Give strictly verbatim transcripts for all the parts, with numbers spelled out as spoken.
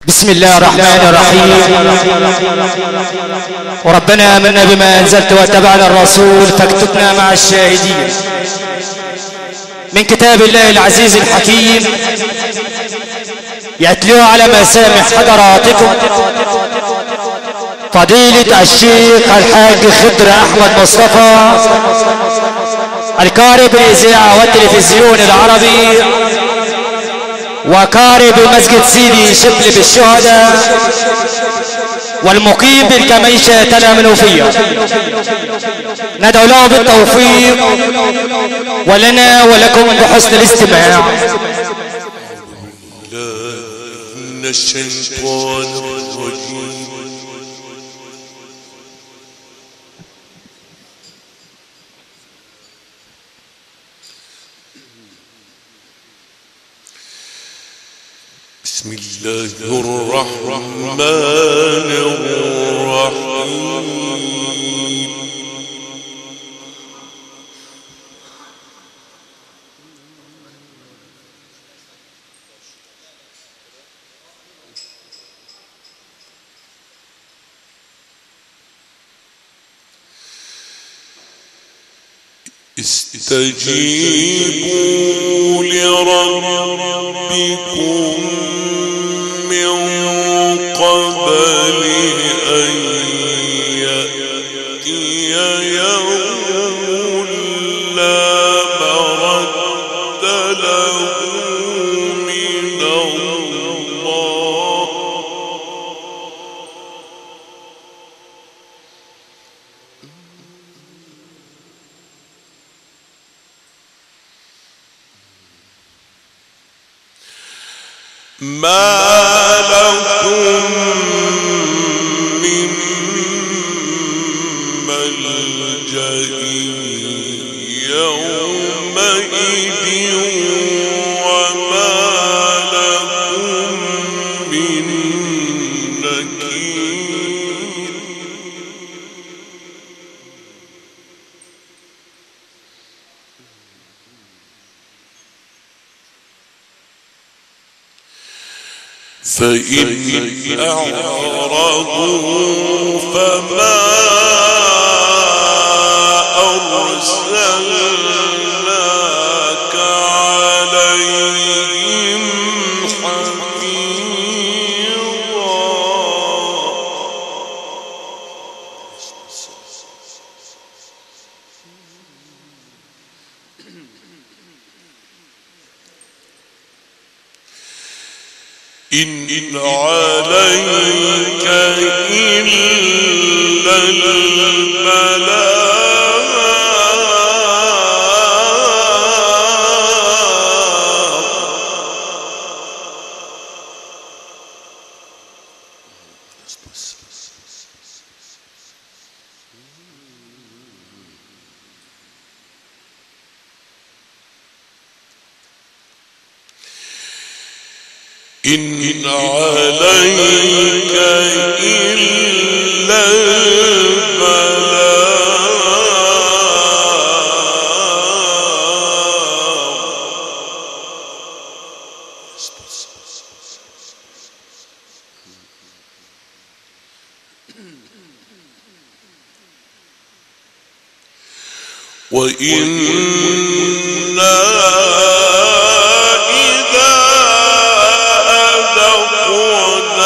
بسم الله الرحمن الرحيم. وربنا آمنا بما أنزلت واتبعنا الرسول فاكتبنا مع الشاهدين. من كتاب الله العزيز الحكيم يتلو على مسامع حضراتكم فضيلة الشيخ الحاج خضر أحمد مصطفى القارئ بالإذاعة والتلفزيون العربي وقارئ بمسجد سيدي شبل بالشهداء والمقيم بالكميشة تلا منوفية. ندعو له بالتوفيق ولنا ولكم بحسن الاستماع. من الشيطان الرجيم. بسم الله الرحمن الرحيم. استجيبوا لربكم من قبل أن يأتي يوم لا مرد له من الله ما لكم من ملجأ يومئذ وما لكم من نكير. فإن أعرضوا فما أرسلناك عليهم حفيظا. إن عليك إلا إن عليك إلا البلاغ. وإنا إذا أذقنا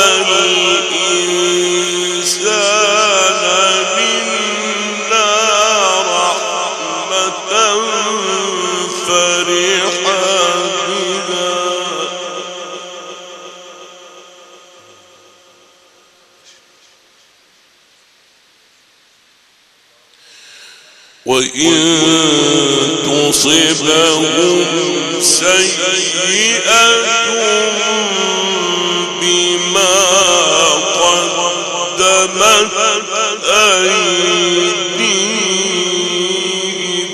الإنسان منا رحمة فرح بها وإن تصبهم سيئة بما قدمت أيديهم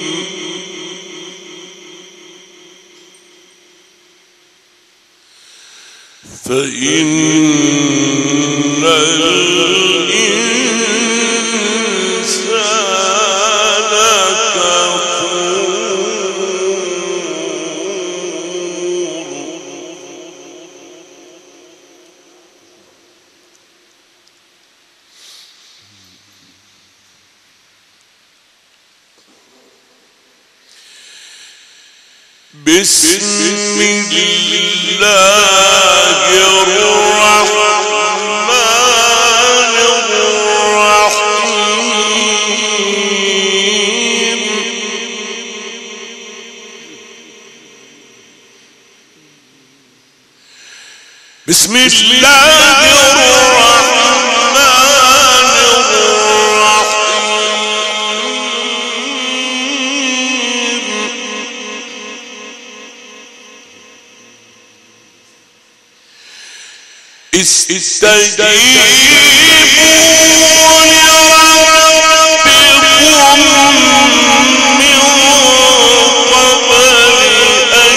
فإن الإنسان كفور. بسم الله الرحمن الرحيم بسم الله الرحمن الرحيم استجيبوا لربكم من قبل أن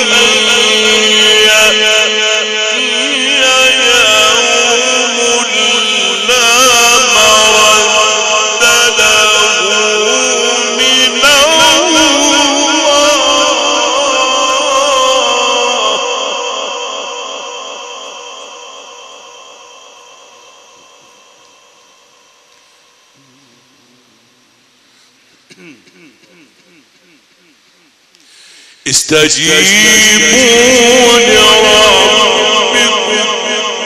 يأتي يوم لا مرد له من الله استجيبوا لربكم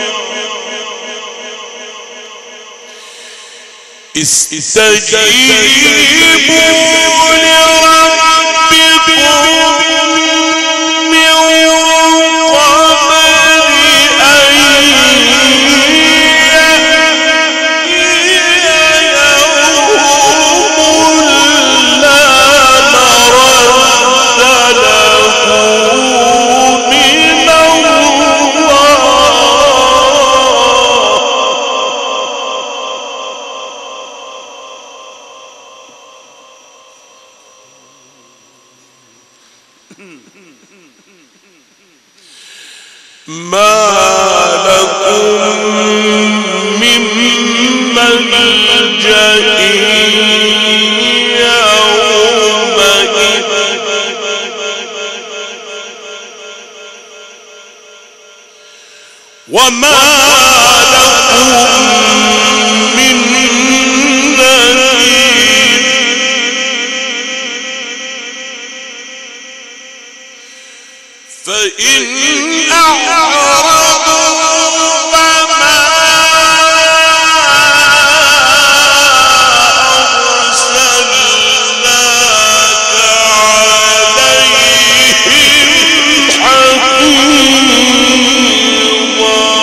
استجيبوا لربكم من قبل أن يأتي يوم لا مرد له من الله ما لكم من ملجأ يومئذ وما لكم من نكير فإن أعرضوا فما أرسلناك عليهم حفيظا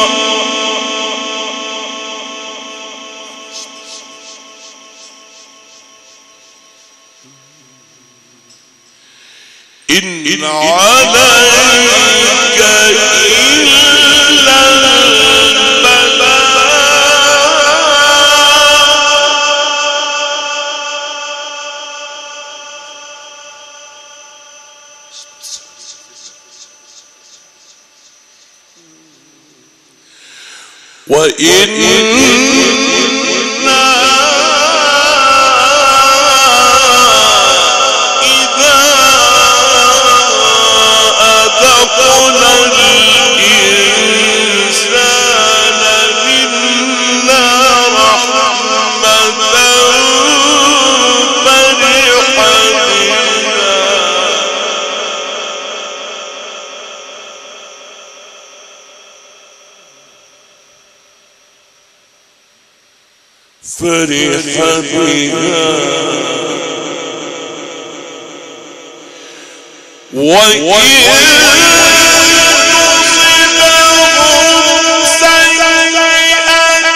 إن عليك إلا البلاغ وإنا إذا أذقنا الإنسان منا رحمة فرح بها فرح بها وإن تصبهم سيئة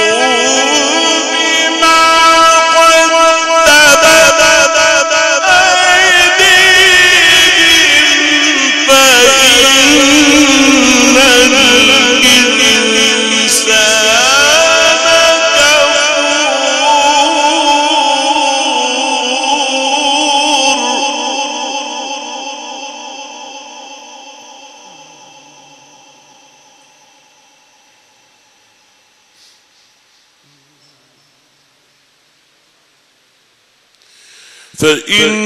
بما قدمت أيديهم فإن الإنسان فإن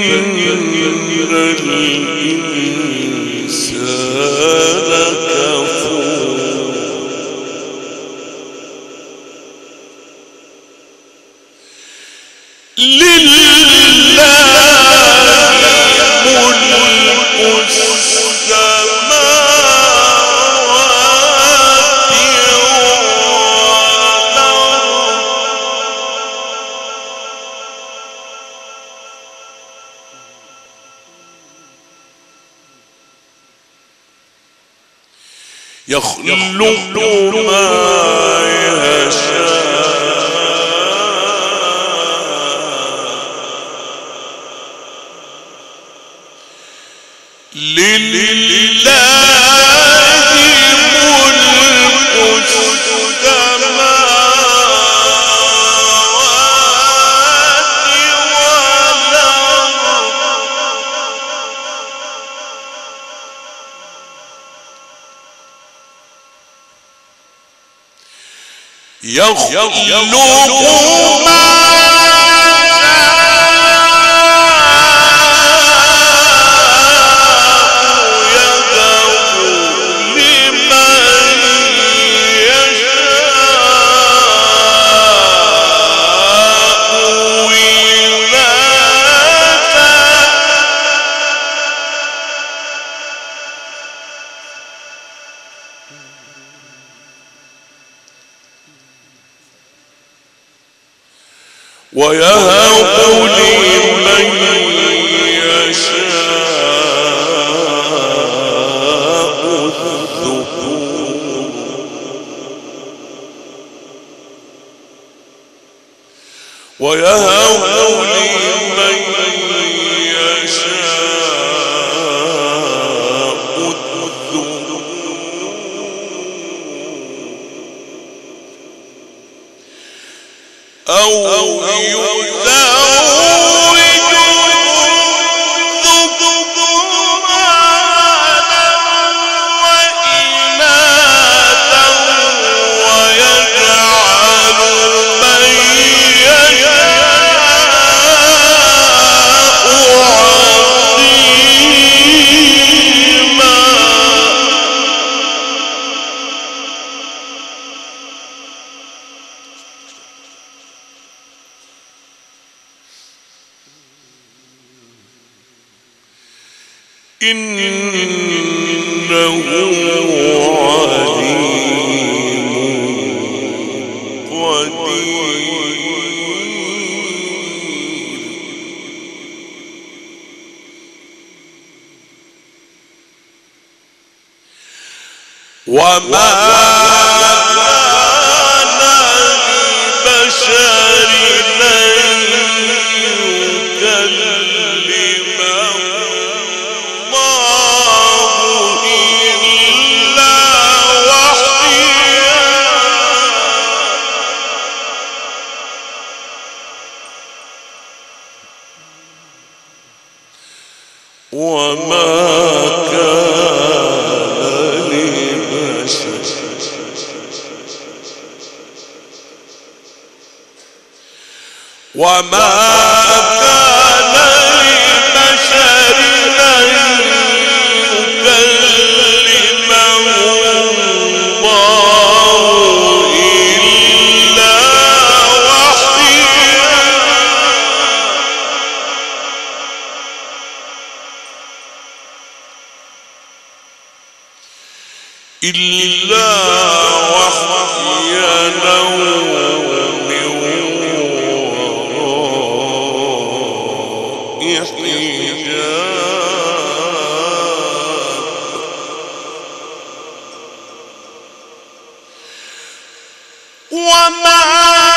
الإنسان كفور لله ملك السماوات يخلق ما يشاء لله ملك السماوات والأرض يخلق ما ويهب لمن يشاء الذكور ويهب لمن يشاء الذكور أو إنه عليم قدير وما وما كان لبشر وما كان لبشر أن يكلمه الله إلا وحيا إلا وحيا أو من وراء حجاب وما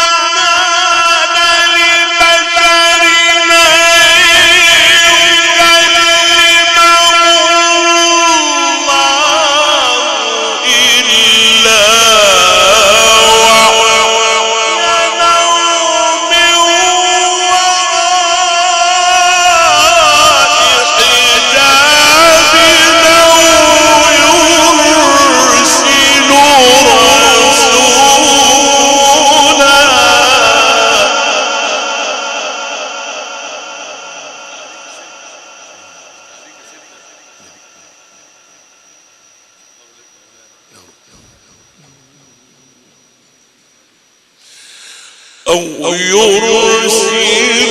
أو يرسل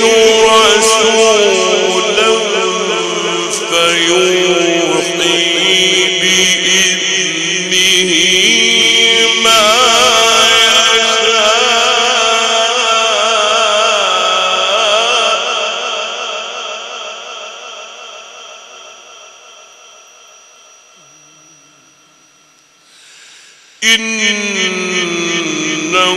رسولا فيوحي بإذنه ما يشاء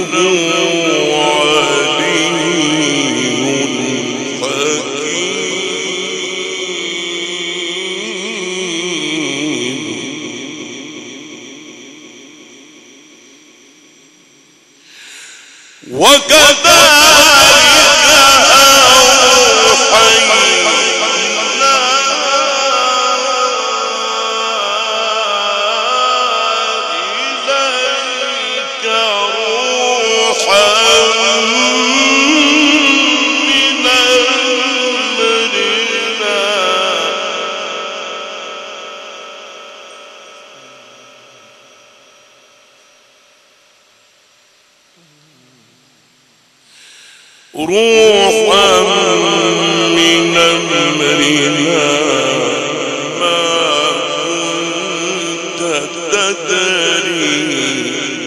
روحا من أمرنا ما كنت تدري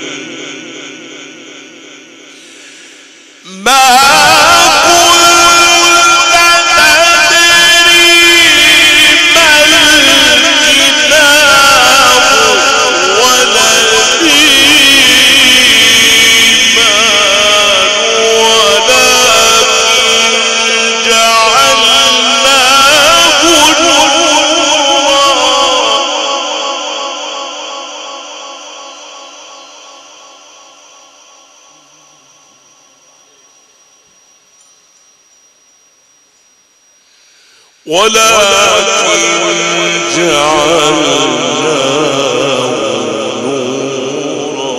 ما ولكن جعلناه نورا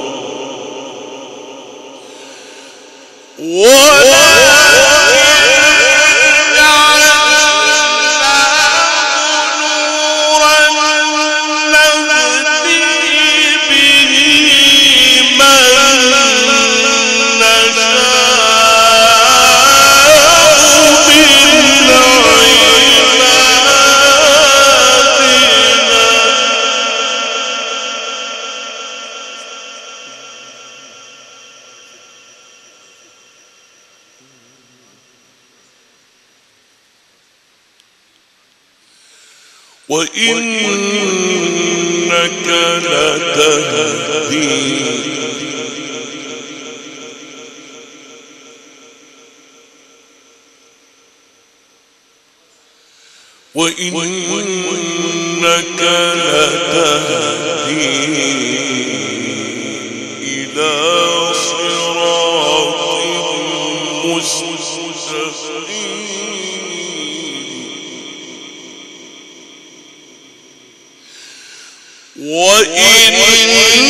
وإنك لتهدي وإنك لتهدي إلى صراط مستقيم وإنك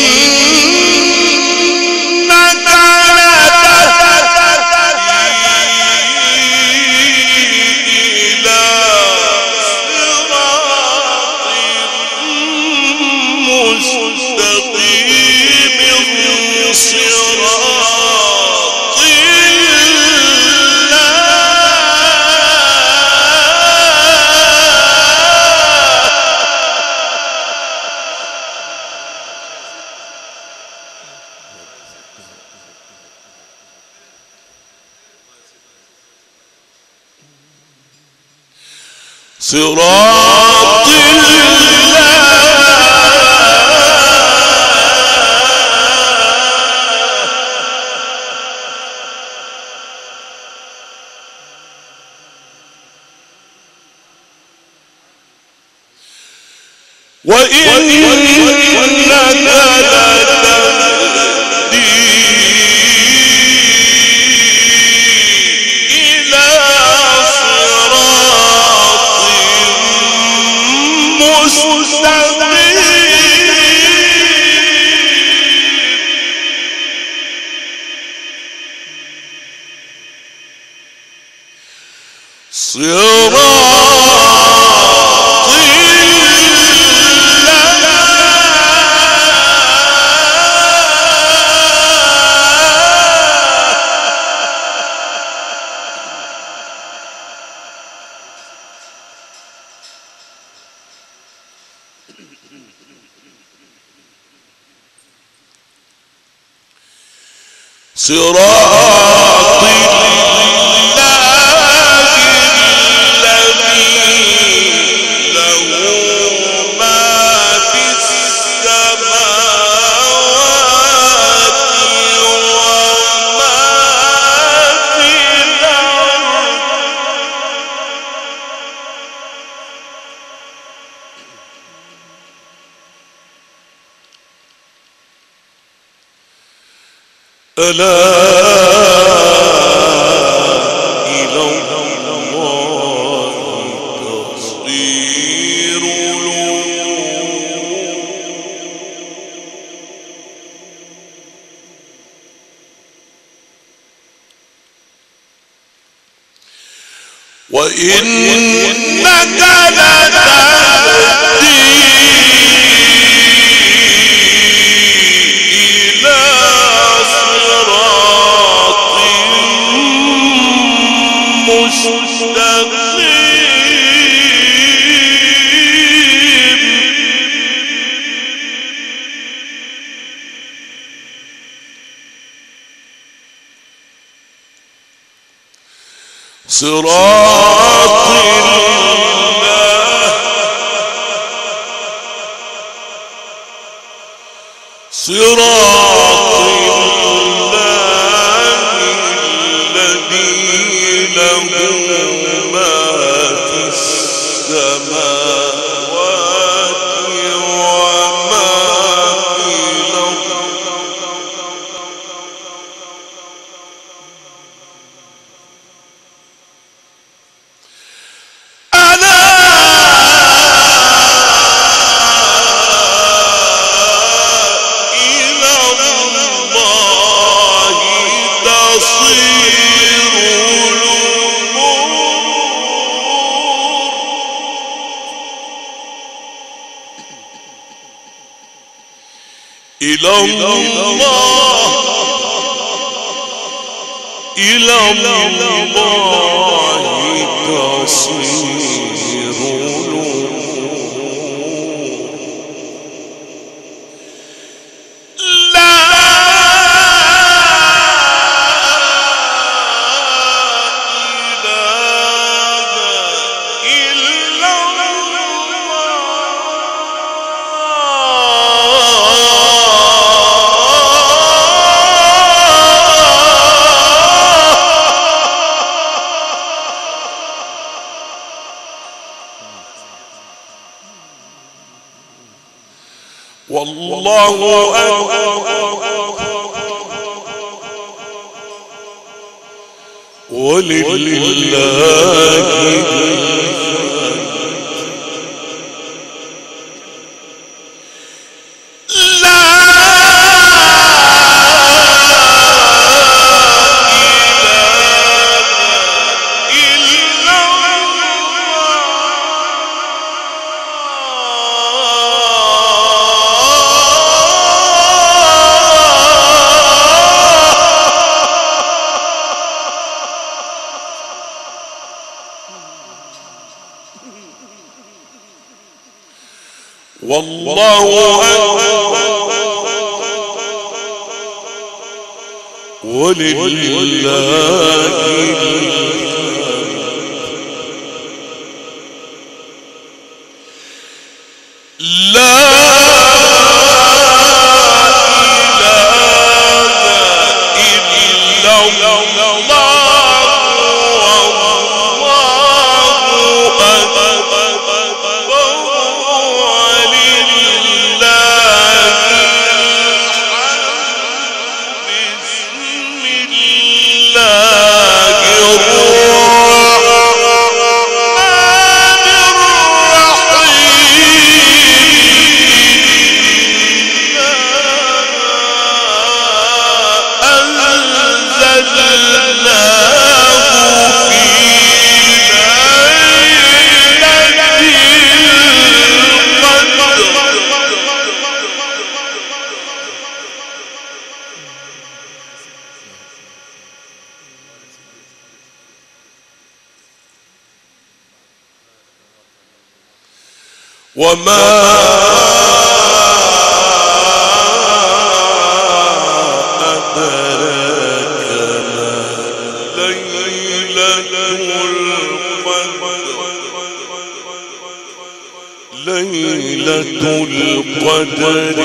صراط وإنك لتهدي إلى صراط مستقيم صراط الله الذي له ما في السماوات ألا إلى الله تصير الأمور. وإنك لتهدي إلى صراط مستقيم. صراط الله صراط الله الذي له ما في السماوات وما في الأرض. إلى الله إلى الله تصير الأمور. لا إله إلا والله أكبر ولله والله أكبر ولله لا إله إلا الله والله أكبر ولله الحمد. بسم الله الرحمن الرحيم. أنزلناه في وما أدراك ما ليلة القدر. ليلة القدر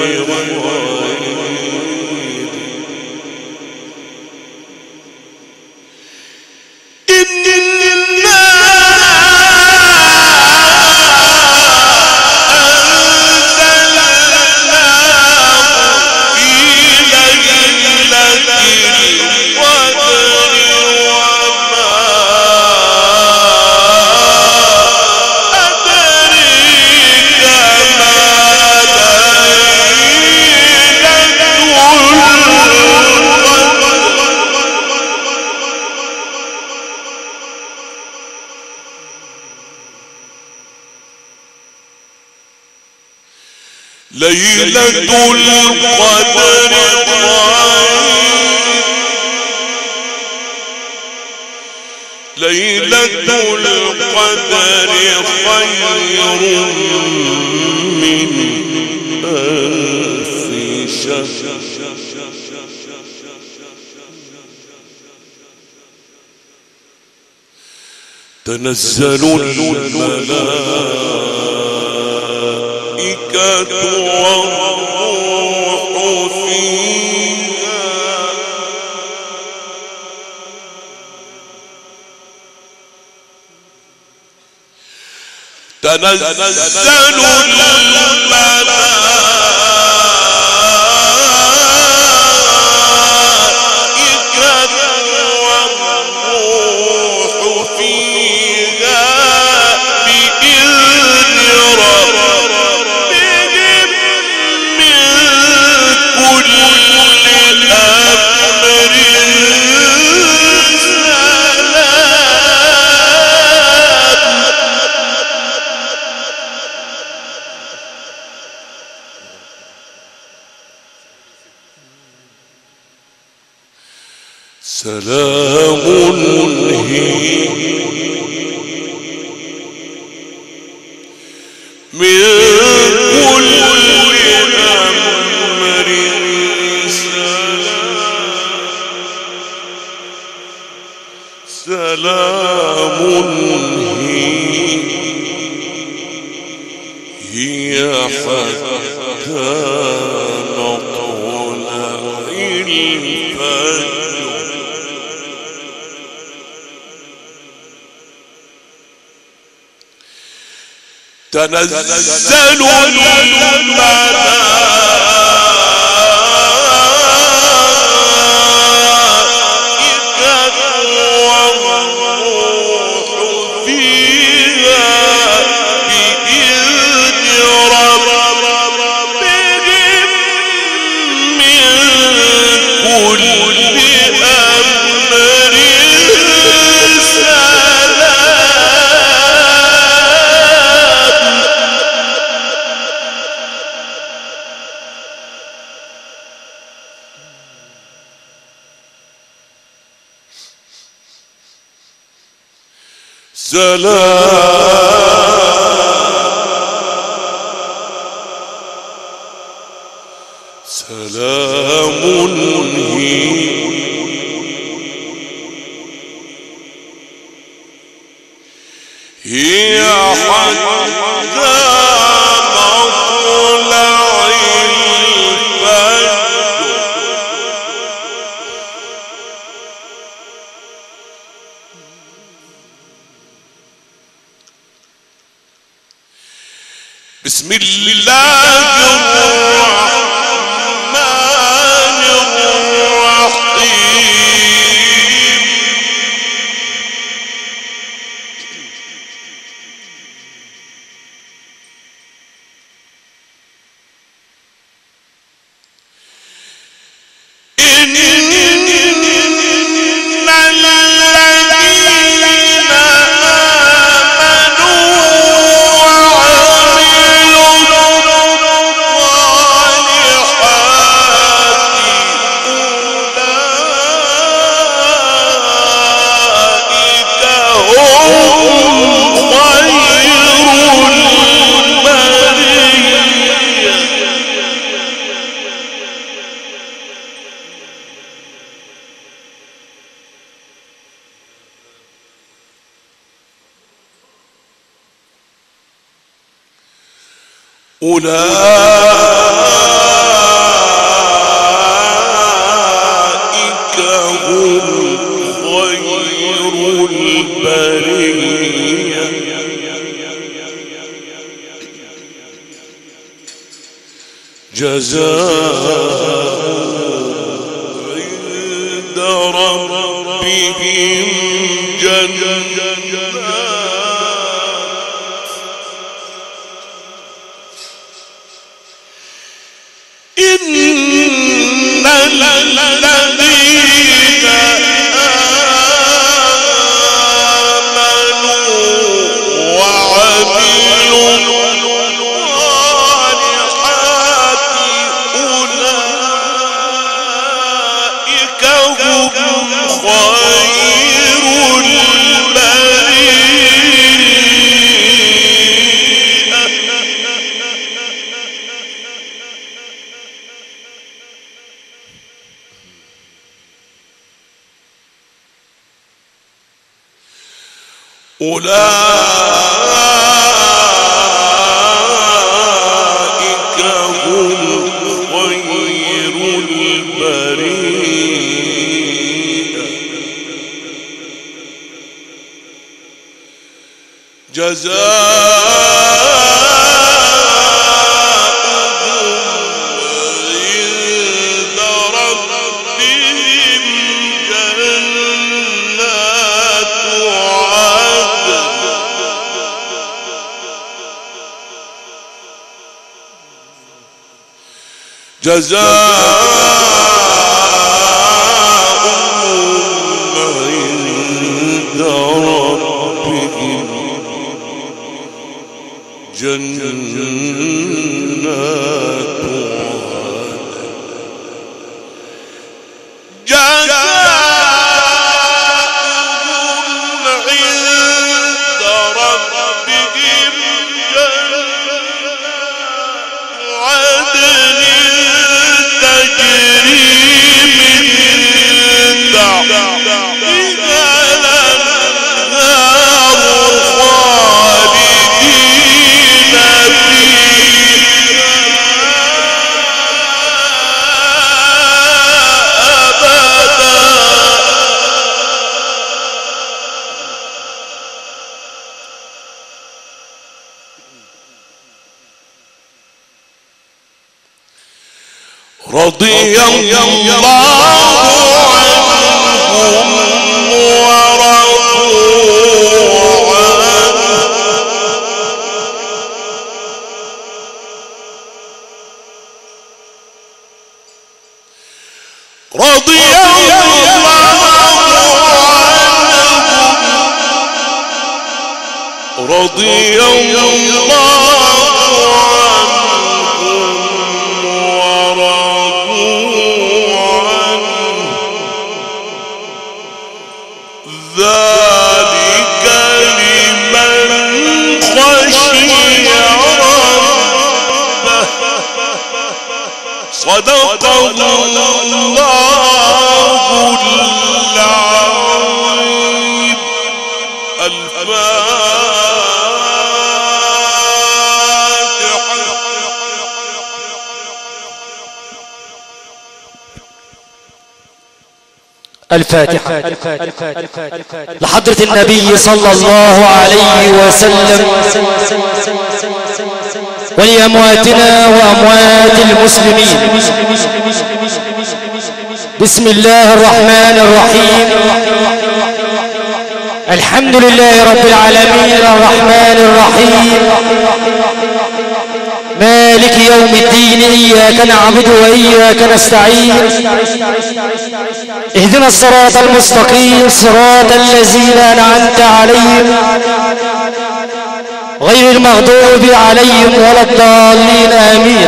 إن ليلة القدر ليلة القدر خير من ألف شهر تنزل الملائكة والروح فيها تنزل الملائكة والروح فيها بإذن ربهم من كل أمر سلام هي من كل أمر سلام هي حتى مطلع الفجر تنزل الملائكة والروح فيها بإذن ربهم من كل أمر سلام سلام هي حتى مطلع الفجر بسم الله الرحمن الرحيم إن أولئك هم خير البرية جزاء عند ربهم جنات إن الذين آمنوا وعملوا الصالحات أولئك هم خير البرية جزاؤهم عند ربهم جنات عدن جزاؤهم عند ربهم جنات عدن جزاؤهم عند ربهم جنات عدن تجري من تحتها الأنهار خالدين فيها أبدا رضي الله عنهم ورضوا عنه رضي الله عنهم رضي الله عنهم ورضوا عنه ذلك لمن خشي ربه صدق الله العظيم. الفاتحة. الفاتحة لحضرة النبي صلى الله عليه وسلم ولأمواتنا وأموات المسلمين. بسم الله الرحمن الرحيم. الحمد لله رب العالمين الرحمن الرحيم مالك يوم الدين. إياك نعبد وإياك نستعين. اهدنا الصراط المستقيم صراط الذين أنعمت عليهم غير المغضوب عليهم ولا الضالين. آمين.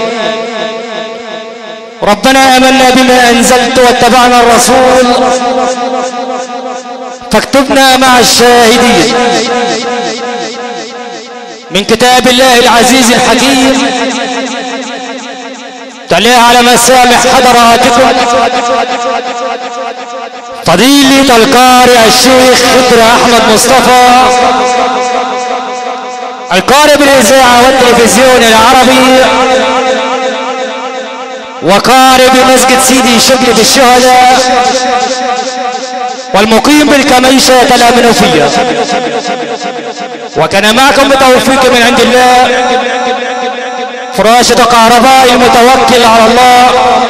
ربنا آمنا بما أنزلت واتبعنا الرسول فاكتبنا مع الشاهدين. من كتاب الله العزيز الحكيم تعليق على مسامع حضراتكم فضيلة القارئ الشيخ خضر أحمد مصطفى القارئ بالإذاعة والتلفزيون العربي وقارئ بمسجد سيدي شبل بالشهداء والمقيم بالكميشة المنوفية. وكان معكم بتوفيق من عند الله فراشة كهرباء المتوكل على الله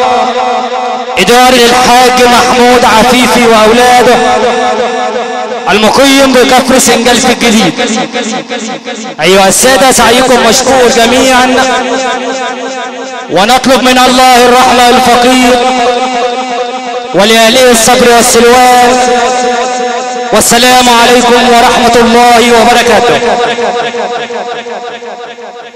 إداري الحاج محمود عفيفي وأولاده المقيم بكفر سنجلف الجديد. أيها السادة سعيكم مشكور جميعا ونطلب من الله الرحمة الفقير ولآله الصبر والسلوان. والسلام عليكم ورحمة الله وبركاته.